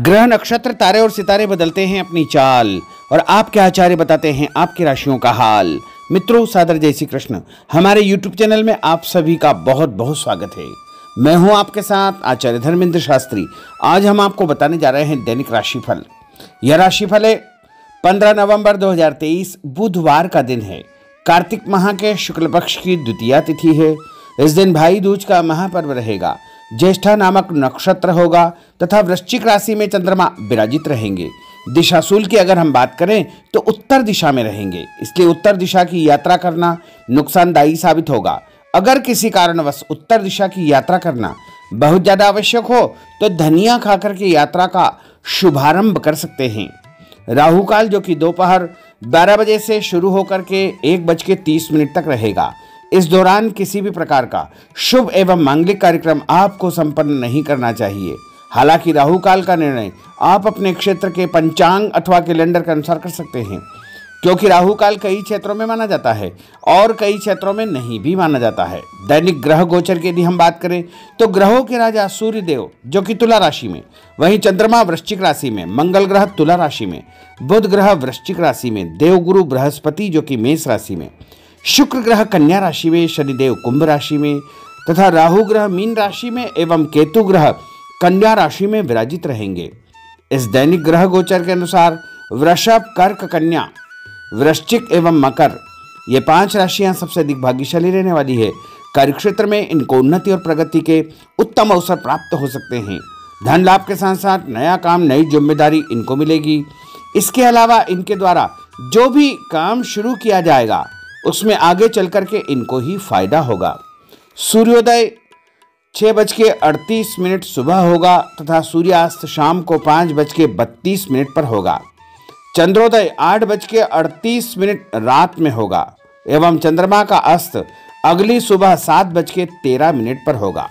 ग्रह नक्षत्र तारे और सितारे बदलते हैं अपनी चाल और आपके आचार्य बताते हैं आपकी राशियों का हाल। मित्रों, सादर जय श्री कृष्ण। हमारे YouTube चैनल में आप सभी का बहुत बहुत स्वागत है। मैं हूं आपके साथ आचार्य धर्मेंद्र शास्त्री। आज हम आपको बताने जा रहे हैं दैनिक राशिफल। यह राशिफल है 15 नवंबर 2023 बुधवार का दिन है। कार्तिक माह के शुक्ल पक्ष की द्वितीया तिथि है। इस दिन भाई दूज का महापर्व रहेगा। ज्येष्ठा नामक नक्षत्र होगा तथा वृश्चिक राशि में चंद्रमा विराजित रहेंगे। दिशाशूल की अगर हम बात करें तो उत्तर दिशा में रहेंगे, इसलिए उत्तर दिशा की यात्रा करना नुकसानदायी साबित होगा। अगर किसी कारणवश उत्तर दिशा की यात्रा करना बहुत ज्यादा आवश्यक हो तो धनिया खाकर के यात्रा का शुभारंभ कर सकते हैं। राहु काल जो कि दोपहर 12 बजे से शुरू होकर के 1:30 तक रहेगा। इस दौरान किसी भी प्रकार का शुभ एवं मांगलिक कार्यक्रम आपको संपन्न नहीं करना चाहिए। हालांकि राहु काल का निर्णय आप अपने क्षेत्र के पंचांग अथवा कैलेंडर के अनुसार कर सकते हैं, क्योंकि राहु काल कई क्षेत्रों में माना जाता है और कई क्षेत्रों में नहीं भी माना जाता है। दैनिक ग्रह गोचर की यदि हम बात करें तो ग्रहों के राजा सूर्य देव जो कि तुला राशि में, वहीं चंद्रमा वृश्चिक राशि में, मंगल ग्रह तुला राशि में, बुध ग्रह वृश्चिक राशि में, देवगुरु बृहस्पति जो कि मेष राशि में, शुक्र ग्रह कन्या राशि में, शनिदेव कुंभ राशि में तथा राहु ग्रह मीन राशि में एवं केतु ग्रह कन्या राशि में विराजित रहेंगे। इस दैनिक ग्रह गोचर के अनुसार वृषभ, कर्क, कन्या, वृश्चिक एवं मकर ये 5 राशियां सबसे अधिक भाग्यशाली रहने वाली है। कार्यक्षेत्र में इनको उन्नति और प्रगति के उत्तम अवसर प्राप्त हो सकते हैं। धन लाभ के साथ साथ नया काम, नई जिम्मेदारी इनको मिलेगी। इसके अलावा इनके द्वारा जो भी काम शुरू किया जाएगा उसमें आगे चल करके इनको ही फायदा होगा। सूर्योदय 6:38 सुबह होगा तथा सूर्यास्त शाम को 5:32 पर होगा। चंद्रोदय 8:38 रात में होगा एवं चंद्रमा का अस्त अगली सुबह 7:13 पर होगा।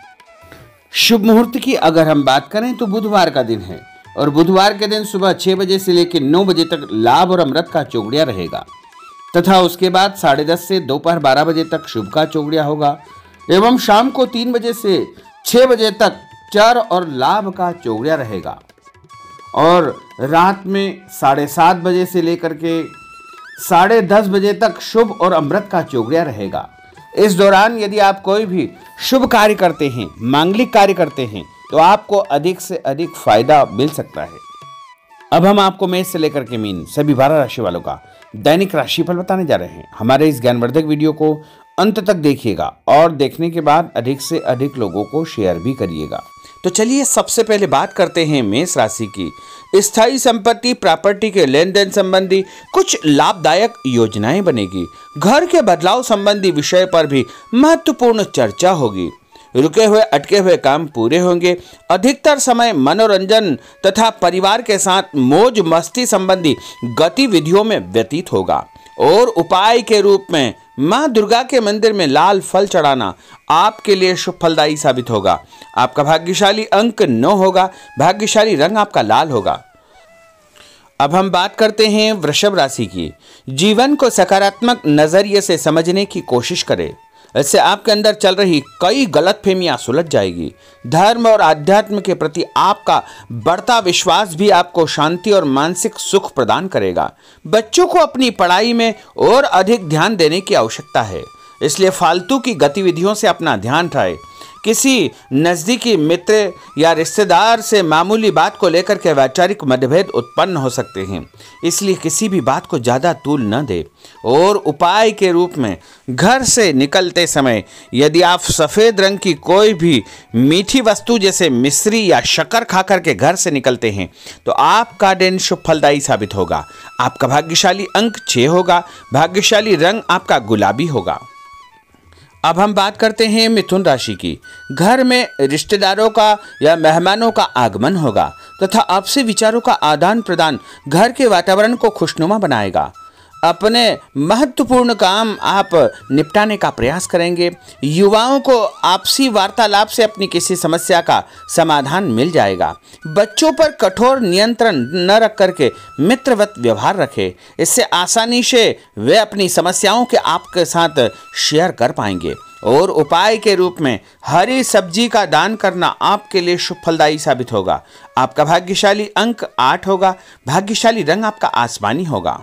शुभ मुहूर्त की अगर हम बात करें तो बुधवार का दिन है और बुधवार के दिन सुबह 6 बजे से लेकर 9 बजे तक लाभ और अमृत का चौगड़िया रहेगा तथा उसके बाद 10:30 से दोपहर 12 बजे तक शुभ का चौगड़िया होगा एवं शाम को 3 बजे से 6 बजे तक चर और लाभ का चौगड़िया रहेगा और रात में 7:30 बजे से लेकर के 10:30 बजे तक शुभ और अमृत का चौगड़िया रहेगा। इस दौरान यदि आप कोई भी शुभ कार्य करते हैं, मांगलिक कार्य करते हैं तो आपको अधिक से अधिक फायदा मिल सकता है। अब हम आपको मेष से लेकर के मीन सभी 12 राशि वालों का दैनिक राशिफल बताने जा रहे हैं। हमारे इस ज्ञानवर्धक वीडियो को अंत तक देखिएगा और देखने के बाद अधिक से अधिक लोगों को शेयर भी करिएगा। तो चलिए सबसे पहले बात करते हैं मेष राशि की। स्थायी संपत्ति, प्रॉपर्टी के लेन देन संबंधी कुछ लाभदायक योजनाएं बनेगी। घर के बदलाव संबंधी विषय पर भी महत्वपूर्ण चर्चा होगी। रुके हुए अटके हुए काम पूरे होंगे। अधिकतर समय मनोरंजन तथा परिवार के साथ मौज मस्ती संबंधी गतिविधियों में व्यतीत होगा और उपाय के रूप में मां दुर्गा के मंदिर में लाल फल चढ़ाना आपके लिए शुभ फलदायी साबित होगा। आपका भाग्यशाली अंक 9 होगा। भाग्यशाली रंग आपका लाल होगा। अब हम बात करते हैं वृषभ राशि की। जीवन को सकारात्मक नजरिए से समझने की कोशिश करें। इससे आपके अंदर चल रही कई गलतफहमियां सुलझ जाएगी। धर्म और आध्यात्म के प्रति आपका बढ़ता विश्वास भी आपको शांति और मानसिक सुख प्रदान करेगा। बच्चों को अपनी पढ़ाई में और अधिक ध्यान देने की आवश्यकता है, इसलिए फालतू की गतिविधियों से अपना ध्यान हटाएं। किसी नज़दीकी मित्र या रिश्तेदार से मामूली बात को लेकर के वैचारिक मतभेद उत्पन्न हो सकते हैं, इसलिए किसी भी बात को ज़्यादा तूल न दे। और उपाय के रूप में घर से निकलते समय यदि आप सफ़ेद रंग की कोई भी मीठी वस्तु जैसे मिश्री या शक्कर खा करके घर से निकलते हैं तो आपका दिन शुभ फलदायी साबित होगा। आपका भाग्यशाली अंक 6 होगा। भाग्यशाली रंग आपका गुलाबी होगा। अब हम बात करते हैं मिथुन राशि की। घर में रिश्तेदारों का या मेहमानों का आगमन होगा तथा आपसी विचारों का आदान प्रदान घर के वातावरण को खुशनुमा बनाएगा। अपने महत्वपूर्ण काम आप निपटाने का प्रयास करेंगे। युवाओं को आपसी वार्तालाप से अपनी किसी समस्या का समाधान मिल जाएगा। बच्चों पर कठोर नियंत्रण न रख करके मित्रवत व्यवहार रखें। इससे आसानी से वे अपनी समस्याओं के आपके साथ शेयर कर पाएंगे। और उपाय के रूप में हरी सब्जी का दान करना आपके लिए शुभ फलदायी साबित होगा। आपका भाग्यशाली अंक 8 होगा। भाग्यशाली रंग आपका आसमानी होगा।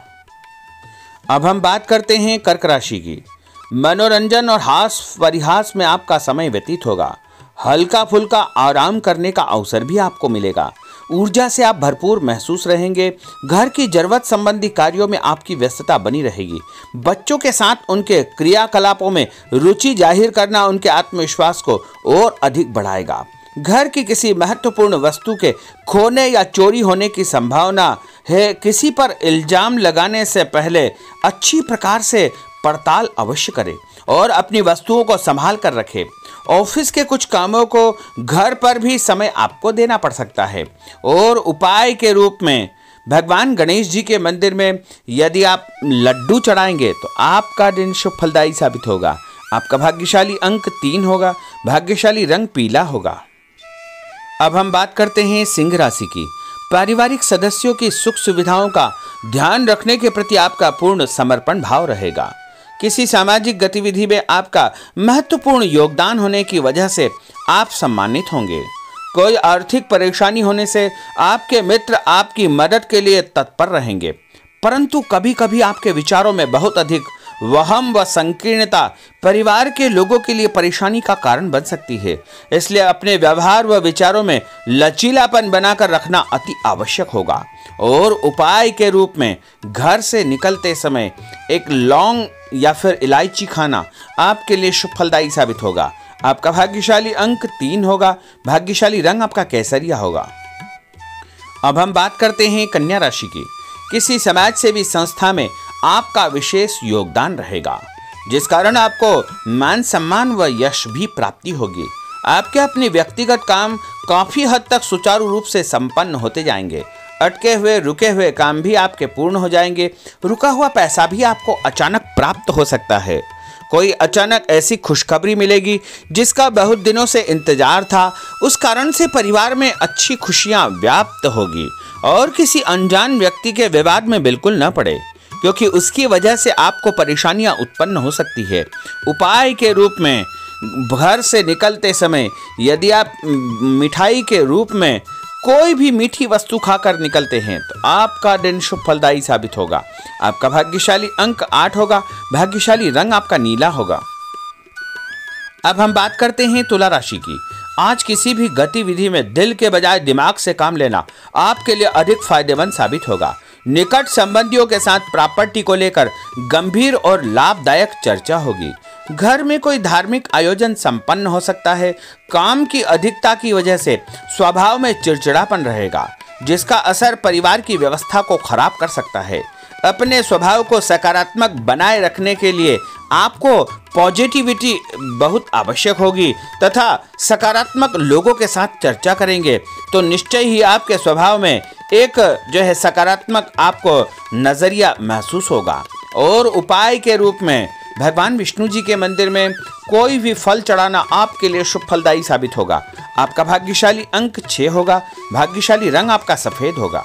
अब हम बात करते हैं कर्क राशि की। मनोरंजन और हास परिहास में आपका समय व्यतीत होगा। हल्का फुल्का आराम करने का अवसर भी आपको मिलेगा। ऊर्जा से आप भरपूर महसूस रहेंगे। घर की जरूरत संबंधी कार्यों में आपकी व्यस्तता बनी रहेगी। बच्चों के साथ उनके क्रियाकलापों में रुचि जाहिर करना उनके आत्मविश्वास को और अधिक बढ़ाएगा। घर की किसी महत्वपूर्ण वस्तु के खोने या चोरी होने की संभावना है। किसी पर इल्जाम लगाने से पहले अच्छी प्रकार से पड़ताल अवश्य करें और अपनी वस्तुओं को संभाल कर रखें। ऑफिस के कुछ कामों को घर पर भी समय आपको देना पड़ सकता है। और उपाय के रूप में भगवान गणेश जी के मंदिर में यदि आप लड्डू चढ़ाएंगे तो आपका दिन शुभ फलदायी साबित होगा। आपका भाग्यशाली अंक 3 होगा। भाग्यशाली रंग पीला होगा। अब हम बात करते हैं सिंह राशि की। पारिवारिक सदस्यों की सुख सुविधाओं का ध्यान रखने के प्रति आपका पूर्ण समर्पण भाव रहेगा। किसी सामाजिक गतिविधि में आपका महत्वपूर्ण योगदान होने की वजह से आप सम्मानित होंगे। कोई आर्थिक परेशानी होने से आपके मित्र आपकी मदद के लिए तत्पर रहेंगे, परंतु कभी कभी आपके विचारों में बहुत अधिक वहम व संकीर्णता परिवार के लोगों के लिए परेशानी का कारण बन सकती है। इसलिए अपने व्यवहार व विचारों में लचीलापन बनाकर रखना अति आवश्यक होगा। और उपाय के रूप में घर से निकलते समय एक लौंग या फिर इलायची खाना आपके लिए शुभ फलदायी साबित होगा। आपका भाग्यशाली अंक 3 होगा। भाग्यशाली रंग आपका केसरिया होगा। अब हम बात करते हैं कन्या राशि की। किसी समाज सेवी संस्था में आपका विशेष योगदान रहेगा, जिस कारण आपको मान सम्मान व यश भी प्राप्ति होगी। आपके अपने व्यक्तिगत काम काफी हद तक सुचारू रूप से संपन्न होते जाएंगे। अटके हुए रुके हुए काम भी आपके पूर्ण हो जाएंगे। रुका हुआ पैसा भी आपको अचानक प्राप्त हो सकता है। कोई अचानक ऐसी खुशखबरी मिलेगी जिसका बहुत दिनों से इंतजार था। उस कारण से परिवार में अच्छी खुशियां व्याप्त होगी। और किसी अनजान व्यक्ति के विवाद में बिल्कुल न पड़े, क्योंकि उसकी वजह से आपको परेशानियां उत्पन्न हो सकती है। उपाय के रूप में घर से निकलते समय यदि आप मिठाई के रूप में कोई भी मीठी वस्तु खाकर निकलते हैं तो आपका दिन शुभ फलदायी साबित होगा। आपका भाग्यशाली अंक 8 होगा। भाग्यशाली रंग आपका नीला होगा। अब हम बात करते हैं तुला राशि की। आज किसी भी गतिविधि में दिल के बजाय दिमाग से काम लेना आपके लिए अधिक फायदेमंद साबित होगा। निकट संबंधियों के साथ प्रॉपर्टी को लेकर गंभीर और लाभदायक चर्चा होगी। घर में कोई धार्मिक आयोजन संपन्न हो सकता है। काम की अधिकता की वजह से स्वभाव में चिड़चिड़ापन रहेगा, जिसका असर परिवार की व्यवस्था को खराब कर सकता है। अपने स्वभाव को सकारात्मक बनाए रखने के लिए आपको पॉजिटिविटी बहुत आवश्यक होगी तथा सकारात्मक लोगों के साथ चर्चा करेंगे तो निश्चय ही आपके स्वभाव में एक सकारात्मक आपको नजरिया महसूस होगा। और उपाय के रूप में भगवान विष्णु जी के मंदिर में कोई भी फल चढ़ाना आपके लिए शुभ फलदायी साबित होगा। आपका भाग्यशाली अंक 6 होगा। भाग्यशाली रंग आपका सफेद होगा।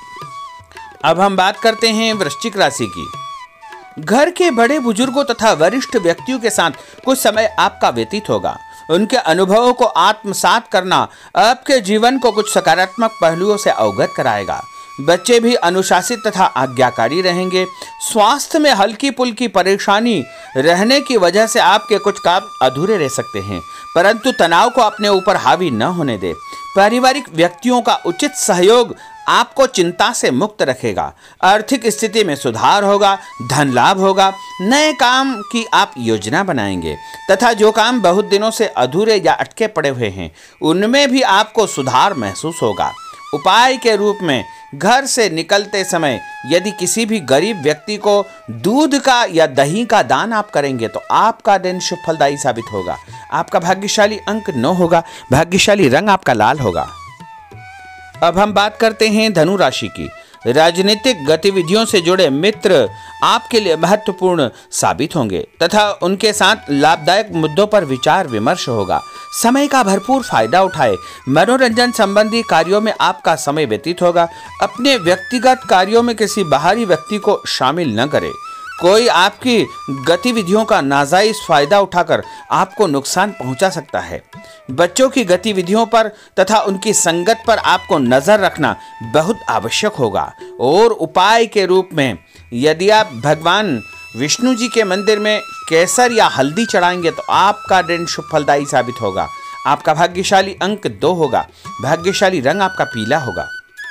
अब हम बात करते हैं वृश्चिक राशि की। घर के बड़े बुजुर्गों तथा वरिष्ठ व्यक्तियों के साथ कुछ समय आपका व्यतीत होगा। उनके अनुभवों को आत्मसात करना आपके जीवन को कुछ सकारात्मक पहलुओं से अवगत कराएगा। बच्चे भी अनुशासित तथा आज्ञाकारी रहेंगे। स्वास्थ्य में हल्की पुल्की परेशानी रहने की वजह से आपके कुछ काम अधूरे रह सकते हैं, परंतु तनाव को अपने ऊपर हावी न होने दे। पारिवारिक व्यक्तियों का उचित सहयोग आपको चिंता से मुक्त रखेगा। आर्थिक स्थिति में सुधार होगा। धन लाभ होगा। नए काम की आप योजना बनाएंगे तथा जो काम बहुत दिनों से अधूरे या अटके पड़े हुए हैं उनमें भी आपको सुधार महसूस होगा। उपाय के रूप में घर से निकलते समय यदि किसी भी गरीब व्यक्ति को दूध का या दही का दान आप करेंगे तो आपका दिन शुभ फलदायी साबित होगा। आपका भाग्यशाली अंक 9 होगा। भाग्यशाली रंग आपका लाल होगा। अब हम बात करते हैं धनु राशि की। राजनीतिक गतिविधियों से जुड़े मित्र आपके लिए महत्वपूर्ण साबित होंगे तथा उनके साथ लाभदायक मुद्दों पर विचार विमर्श होगा। समय का भरपूर फायदा उठाए। मनोरंजन संबंधी कार्यों में आपका समय व्यतीत होगा। अपने व्यक्तिगत कार्यों में किसी बाहरी व्यक्ति को शामिल न करें। कोई आपकी गतिविधियों का नाजायज फायदा उठाकर आपको नुकसान पहुंचा सकता है। बच्चों की गतिविधियों पर तथा उनकी संगत पर आपको नजर रखना बहुत आवश्यक होगा। और उपाय के रूप में यदि आप भगवान विष्णु जी के मंदिर में केसर या हल्दी चढ़ाएंगे तो आपका दिन शुभ फलदायी साबित होगा। आपका भाग्यशाली अंक 2 होगा। भाग्यशाली रंग आपका पीला होगा।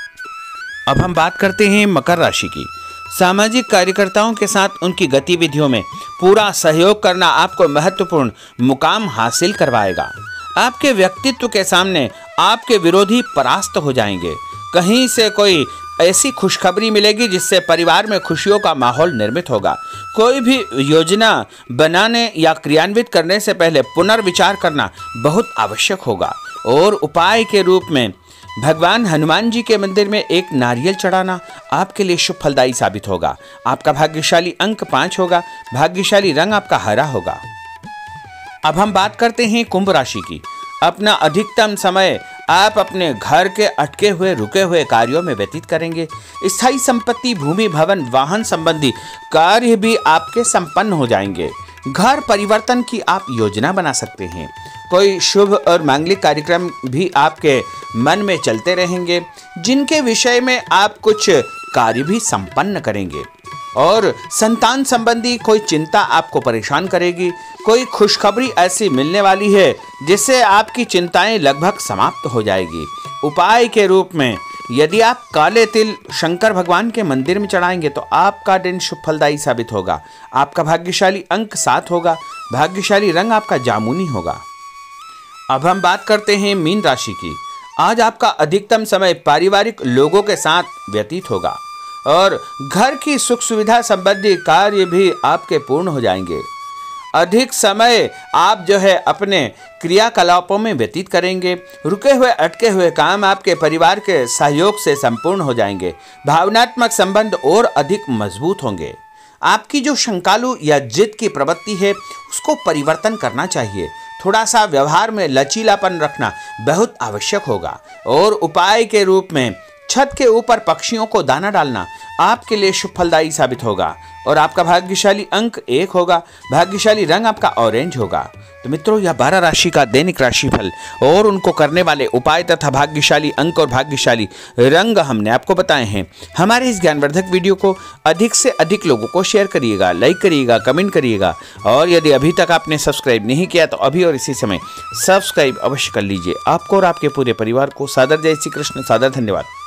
अब हम बात करते हैं मकर राशि की। सामाजिक कार्यकर्ताओं के साथ उनकी गतिविधियों में पूरा सहयोग करना आपको महत्वपूर्ण मुकाम हासिल करवाएगा। आपके व्यक्तित्व के सामने आपके विरोधी परास्त हो जाएंगे। कहीं से कोई ऐसी खुशखबरी मिलेगी जिससे परिवार में खुशियों का माहौल निर्मित होगा। कोई भी योजना बनाने या क्रियान्वित करने से पहले पुनर्विचार करना बहुत आवश्यक होगा। और उपाय के रूप में भगवान हनुमान जी के मंदिर में एक नारियल चढ़ाना आपके लिए शुभ फलदायी साबित होगा। आपका भाग्यशाली अंक 5 होगा। भाग्यशाली रंग आपका हरा होगा। अब हम बात करते हैं कुंभ राशि की। अपना अधिकतम समय आप अपने घर के अटके हुए रुके हुए कार्यों में व्यतीत करेंगे। स्थायी संपत्ति, भूमि, भवन, वाहन संबंधी कार्य भी आपके संपन्न हो जाएंगे। घर परिवर्तन की आप योजना बना सकते हैं। कोई शुभ और मांगलिक कार्यक्रम भी आपके मन में चलते रहेंगे, जिनके विषय में आप कुछ कार्य भी संपन्न करेंगे। और संतान संबंधी कोई चिंता आपको परेशान करेगी। कोई खुशखबरी ऐसी मिलने वाली है जिससे आपकी चिंताएं लगभग समाप्त हो जाएगी। उपाय के रूप में यदि आप काले तिल शंकर भगवान के मंदिर में चढ़ाएंगे तो आपका दिन शुभ फलदायी साबित होगा। आपका भाग्यशाली अंक 7 होगा। भाग्यशाली रंग आपका जामुनी होगा। अब हम बात करते हैं मीन राशि की। आज आपका अधिकतम समय पारिवारिक लोगों के साथ व्यतीत होगा और घर की सुख सुविधा संबंधी कार्य भी आपके पूर्ण हो जाएंगे। अधिक समय आप अपने क्रियाकलापों में व्यतीत करेंगे। रुके हुए अटके हुए काम आपके परिवार के सहयोग से संपूर्ण हो जाएंगे। भावनात्मक संबंध और अधिक मजबूत होंगे। आपकी जो शंकालु या जिद की प्रवृत्ति है उसको परिवर्तन करना चाहिए। थोड़ा सा व्यवहार में लचीलापन रखना बहुत आवश्यक होगा। और उपाय के रूप में छत के ऊपर पक्षियों को दाना डालना आपके लिए शुभ फलदायी साबित होगा। और आपका भाग्यशाली अंक 1 होगा। भाग्यशाली रंग आपका ऑरेंज होगा। तो मित्रों, यह 12 राशि का दैनिक राशिफल और उनको करने वाले उपाय तथा भाग्यशाली अंक और भाग्यशाली रंग हमने आपको बताए हैं। हमारे इस ज्ञानवर्धक वीडियो को अधिक से अधिक लोगों को शेयर करिएगा, लाइक करिएगा, कमेंट करिएगा। और यदि अभी तक आपने सब्सक्राइब नहीं किया तो अभी और इसी समय सब्सक्राइब अवश्य कर लीजिए। आपको और आपके पूरे परिवार को सादर जय श्री कृष्ण, सादर धन्यवाद।